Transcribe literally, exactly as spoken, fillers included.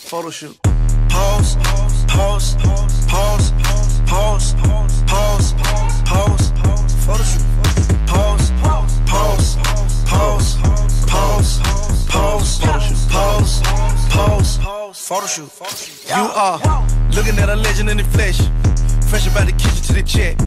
Photo shoot. Pause, pause, pause, pause, pause, pause, photo shoot. Pause, pause, pause, pause, pause, pause, pause, photo shoot. You are looking at a legend in the flesh, fresh about the kitchen to the check.